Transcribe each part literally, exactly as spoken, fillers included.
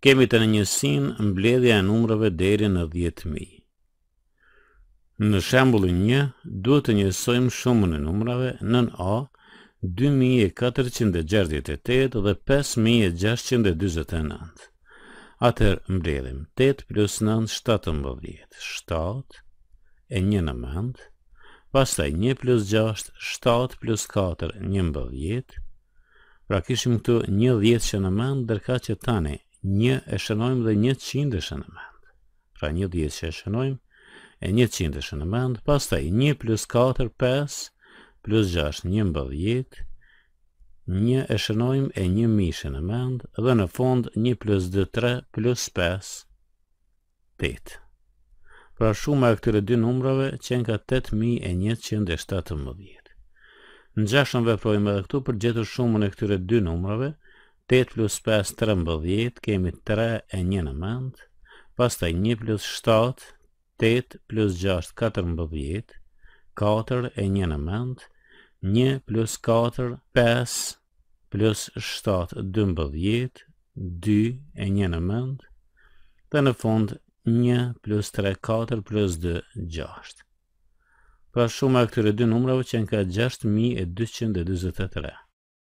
Kemi të njësinë mbledhja e numrave deri në dhjetë mijë. Në shembullin një, duhet të njësojmë shumën e numrave nën A, dy mijë e katërqind e gjashtëdhjetë e tetë dhe pesë mijë e gjashtëqind e dyzet e nëntë. Atëherë mbledhim tetë plus nëntë, shtatëmbëdhjetë, shtatë e një në mend, pastaj një plus gjashtë, shtatë plus katër, njëmbëdhjetë. Pra kishim këtu një dhjetë që në mend, ndërka që tani një e shënojmë dhe një qind e shë në mend. Pra një dhjetë që e shënojmë e një qind e shë në mend, pastaj një plus katër, pesë, plus gjashtë, njëmbëdhjetë, një e shënojmë e një mijë shë në mend, dhe në fund një plus dy, tre, plus pesë, tetë. Pra shuma e këtyre dy numrave qenë ka tetë mijë e njëqind e shtatëmbëdhjetë. Në gjashëm veprojmë edhe këtu për gjetur shumën e këtyre dy numrave, tetë plus pesë, trembëdhjetë, kemi tre e një në mend, pastaj një plus shtatë, tetë plus gjashtë, katërmbëdhjetë, katër e një në mend, një plus katër, pesë plus shtatë, dymbëdhjetë, dy e një në mend, dhe në fund një plus tre, katër plus dy, gjashtë. Pra shuma e këtyre dy numrave qenë ka gjashtë mijë e dyqind e dyzet e tre.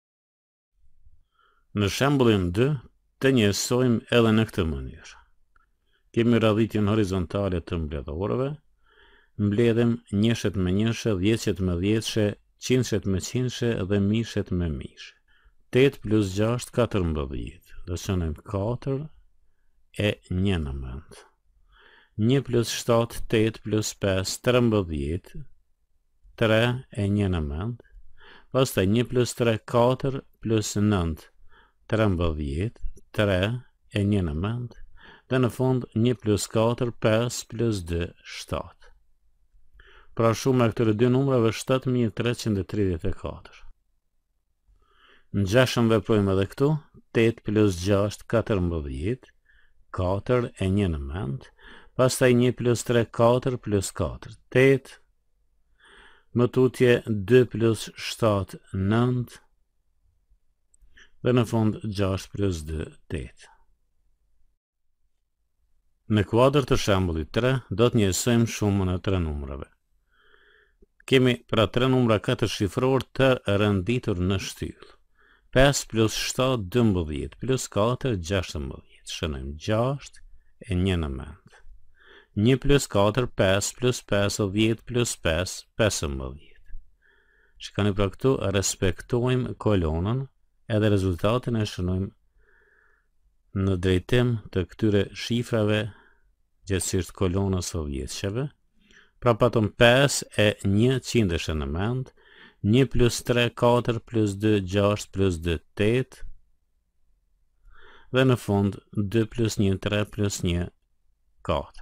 Në shembullin dy, të njësojmë edhe në këtë mënyrë. Kemi radhitjen horizontale të mbledhorëve, mbledhem njëshet me njëshe, dhjetëshet me dhjetëshe, qindshet me qindshe dhe mishet me mishe. tetë plus gjashtë, katërmbëdhjetë, dhe shënojmë katër e një në mend. një plus shtatë, tetë plus pesë, trembëdhjetë, tre e një në mend, pastaj një plus tre, katër plus nëntë, trembëdhjetë, tre e një në mend, dhe në fund një plus katër, pesë plus dy, shtatë. Pra shuma e këtyre dy numrave shtatë mijë treqind e tridhjetë e katër. Në gjashëm veprojmë edhe këtu, tetë plus gjashtë, katërmbëdhjetë, katër e një në mend, pastaj një plus tre, katër plus katër, tetë, më tutje dy plus shtatë, nëntë, dhe në fund gjashtë plus dy, tetë. Në kuadër të shembullit tre, do të njësojmë shumën e tre numrave. Kemi pra tre numra katër shifror të rënditur në shtyllë. pesë plus shtatë, dymbëdhjetë, plus katër, gjashtëmbëdhjetë. Shënojmë gjashtë e një në mend. një plus katër, pesë, plus pesë, dhjetë, plus pesë, pesëmbëdhjetë. Shikoni pra këtu, respektojmë kolonën, edhe rezultatin e shënojmë në drejtim të këtyre shifrave gjithësisht kolonës o dhjetësheve. Pra patëm pesë e një qindësh në mend, një plus tre, katër plus dy, gjashtë plus dy, tetë, dhe në fund dy plus një, tre plus një, katër.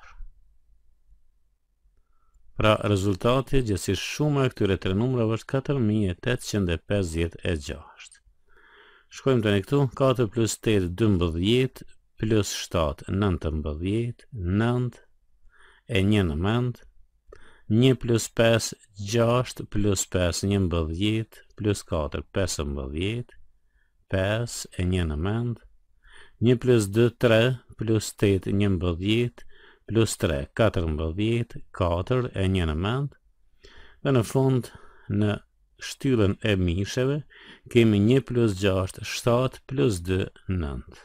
Pra rezultati gjithësisht shuma e këtyre tre numrave është katër mijë e tetëqind e pesëdhjetë e gjashtë. Shkojmë të një këtu, katër plus tetë, dymbëdhjetë, plus shtatë, nëntëmbëdhjetë, nëntë e një në mend, një plus pesë, gjashtë, plus pesë, njëmbëdhjetë, plus katër, pesëmbëdhjetë, pesë e një në mend, një plus dy, tre, plus tetë, njëmbëdhjetë, plus tre, katërmbëdhjetë, katër e një në mend, dhe në fund në shtyllën e misheve kemi një plus gjashtë, shtatë, plus dy, nëntë.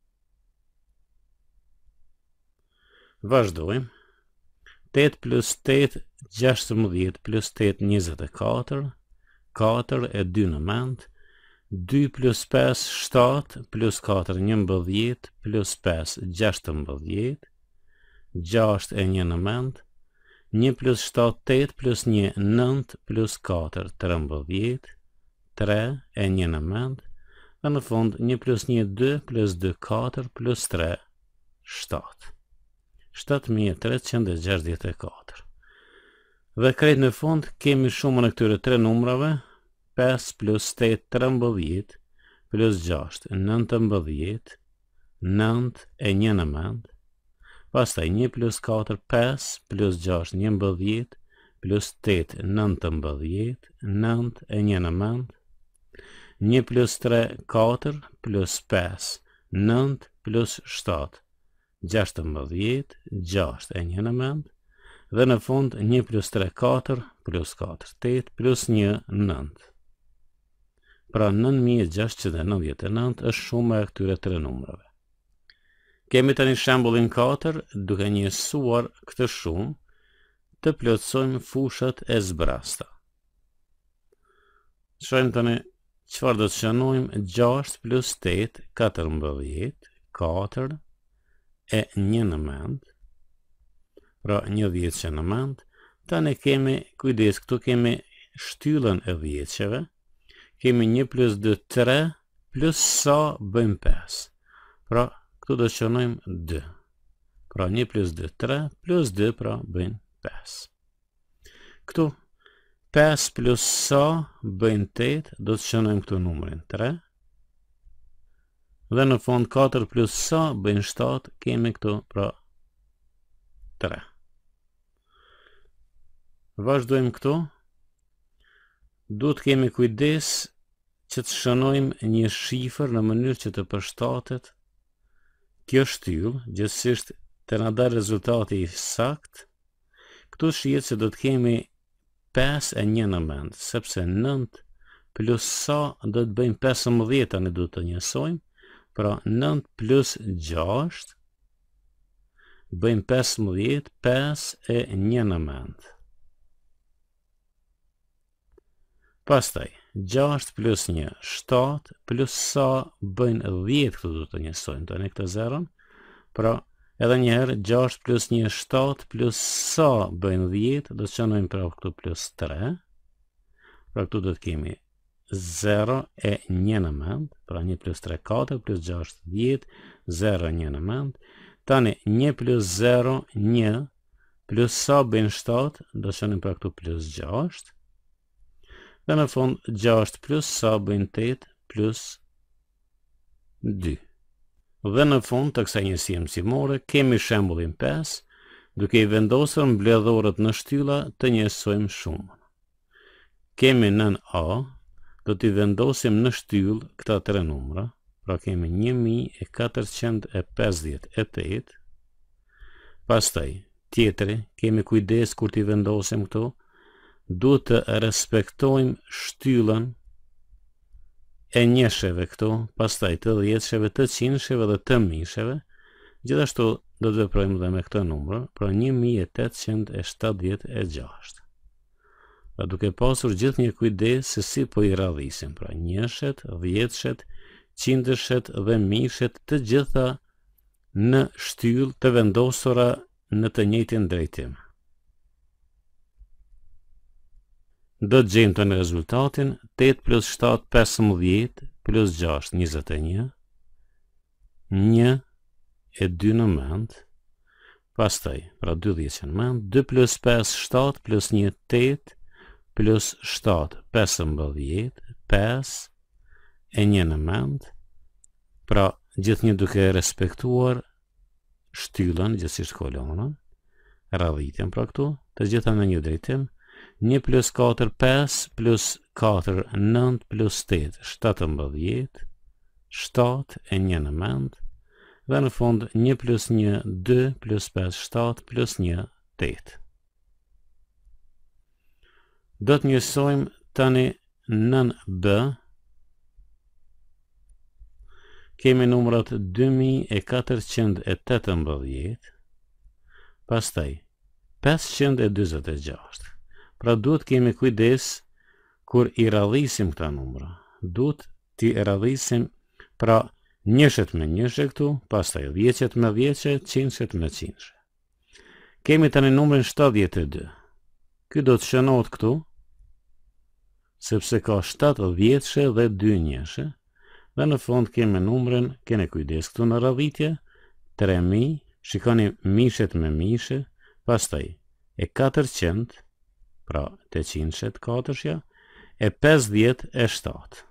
Vazhdojmë. tetë plus tetë, gjashtëmbëdhjetë, plus tetë, njëzet e katër, katër e dy në mend, dy plus pesë, shtatë, plus katër, njëmbëdhjetë, plus pesë, gjashtëmbëdhjetë, gjashtë e një në mend, një plus shtatë, tetë, plus një, nëntë, plus katër, trembëdhjetë, tre e një në mend, dhe në fund një plus një, dy, plus dy, katër, plus tre, shtatë. shtatë mijë e treqind e gjashtëdhjetë e katër. Dhe krejt në fund kemi shumën e këtyre tre numrave, pesë plus tetë, trembëdhjetë, plus gjashtë, nëntëmbëdhjetë, nëntë e një në mend, pastaj një plus katër, pesë, plus gjashtë, njëmbëdhjetë, plus tetë, nëntëmbëdhjetë, nëntë e një në mend, një plus tre, katër, plus pesë, nënt plus shtatë, gjashtëmbëdhjetë, gjashtë e një në mend, dhe në fund një plus tre, katër, plus katër, tetë, plus një, nëntë. Pra nënt mijë e gjashtëqind e nëntëdhjetë e nëntë është shuma e këtyre tre numrave. Kemi tani shembullin katër, duke njësuar këtë shumë, të plotësojmë fushat e zbrasta. Shohim tani çfarë do të shënojmë: gjashtë plus tetë, katërmbëdhjetë, katër e një në mend, pra një dhjetë që në mend. Tani kemi, kujdes, këtu kemi shtyllën e dhjetëqeve, kemi një plus dy, tre, plus sa bëjmë pesë, pra këtu do të shënojmë dy, pra një plus dy, tre, plus dy, pra bëjnë pesë. Këtu pesë plus sa bëjnë tetë, do të shënojmë këtu numrin tre, dhe në fund katër plus sa bëjnë shtatë, kemi këtu pra tre. Vazhdojmë këtu. Duhet kemi kujdes që të shënojmë një shifër në mënyrë që të përshtatet kjo shtyllë, gjithsesi të na dalë rezultati i saktë. Këtu shihet se do të kemi pesë e një në mend, sepse nëntë plus sa do të bëjmë pesëmbëdhjetë, tani duhet të njësojmë, pra nëntë plus gjashtë bëjmë pesëmbëdhjetë, pesë e një në mend. Pastaj, gjashtë plus një, shtatë, plus sa bëjnë dhjetë, këtu do të njësojmë, tani këtë zeron, pra edhe njëherë gjashtë plus një, shtatë, plus sa bëjnë dhjetë, do të shënojmë pra këtu plus tre, pra këtu do të kemi zero e një në mend, pra një plus tre, katër, plus gjashtë, dhjetë, zero e një në mend. Tani një plus zero, një, plus sa bëjnë shtatë, do të shënojmë pra këtu plus gjashtë, dhe në fund gjashtë plus sa bëjnë tetë, plus dy. Dhe në fund të kësaj njësie mësimore kemi shembullin pesë, duke i vendosur mbledhorët në shtylla të njësojmë shumën. Kemi nën A, do t'i vendosim në shtyllë këta tre numra, pra kemi një mijë e katërqind e pesëdhjetë e tetë. Pastaj tjetri, kemi kujdes kur t'i vendosim këtu, duhet të respektojmë shtyllën e njësheve këtu, pastaj të dhjetësheve, të qindsheve dhe të mijsheve. Gjithashtu do të veprojmë dhe me këtë numër, pra një mijë e tetëqind e shtatëdhjetë e gjashtë. Pra duke pasur gjithë një kujdes se si po i radhisim, pra njëshet, dhjetëshet, qindëshet dhe mijshet, të gjitha në shtyllë të vendosura në të njëjtin drejtim. Do të gjejmë tani rezultatin: tetë plus shtatë, pesëmbëdhjetë, plus gjashtë, njëzet e një, një e dy në mend, pastaj, pra dy dhjetë në mend, dy plus pesë, shtatë, plus një, tetë, plus shtatë, pesëmbëdhjetë, pesë e një në mend, pra gjithë një duke respektuar shtyllën, gjithësisht kolonën, radhitjen pra këtu, të gjitha në një drejtim. një plus katër, pesë, plus katër, nëntë, plus tetë, shtatëmbëdhjetë, shtatë e një në mend, dhe në fund një plus një, dy, plus pesë, shtatë, plus një, tetë. Do të njësojmë tani nën B, kemi numrat dy mijë e katërqind e tetëmbëdhjetë, pastaj pesëqind e dyzet e gjashtë. Pra duhet kemi kujdes kur i radhisim këta numra. Duhet t'i radhisim pra njëshet me njëshe këtu, pastaj dhjeqet me dhjeqe, qindshet me qindshe. Kemi tani numrin shtatëdhjetë e dy. Ky do të shënohet këtu, sepse ka shtatë dhjetëshe dhe dy njëshe, dhe në fund kemi numrin, kene kujdes këtu në radhitje, tre mijë, shikoni mishet me mishe, pastaj e katërqind, pra të qindshet katërshja, e pesëdhjetë e shtatë.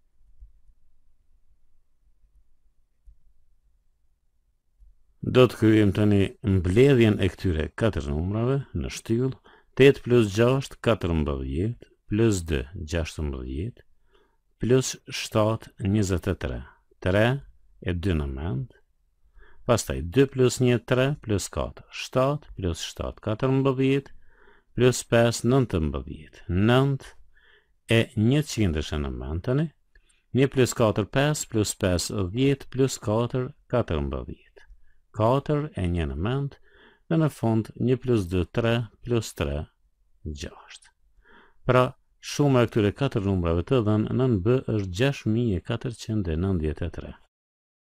Do të kryejmë tani mbledhjen e këtyre katër numrave në shtyllë: tetë plus gjashtë, katërmbëdhjetë, plus dy, gjashtëmbëdhjetë, plus shtatë, njëzet e tre. tre e dy në mend. Pastaj dy plus një, tre, plus katër, shtatë, plus shtatë, katërmbëdhjetë, plus pesë, nëntëmbëdhjetë, nëntë e njëqind në mend tani. një plus katër, pesë, plus pesë, dhjetë, plus katër, katërmbëdhjetë, katër e një në mend, dhe në fund një plus dy, tre, plus tre, gjashtë. Pra, shuma e këtyre katër numrave të dhënë nën B është gjashtë mijë e katërqind e nëntëdhjetë e tre.